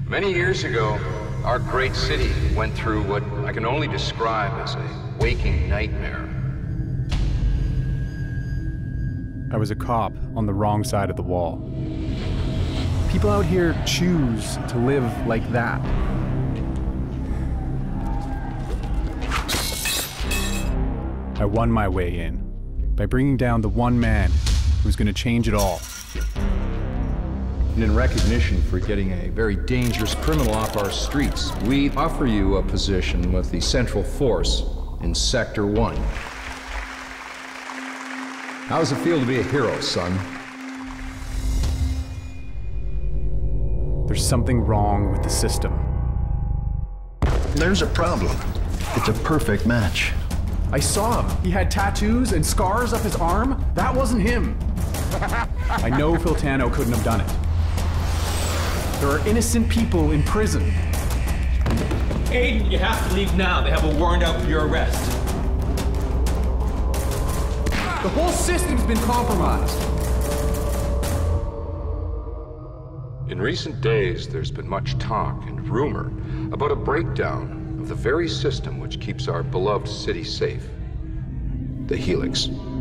Many years ago, our great city went through what I can only describe as a waking nightmare. I was a cop on the wrong side of the wall. People out here choose to live like that. I won my way in by bringing down the one man who was going to change it all. And in recognition for getting a very dangerous criminal off our streets, we offer you a position with the Central Force in Sector 1. How does it feel to be a hero, son? There's something wrong with the system. There's a problem. It's a perfect match. I saw him. He had tattoos and scars up his arm. That wasn't him. I know Filtano couldn't have done it. There are innocent people in prison. Aiden, you have to leave now. They have a warrant out for your arrest. The whole system's been compromised. In recent days, there's been much talk and rumor about a breakdown of the very system which keeps our beloved city safe. The Helix.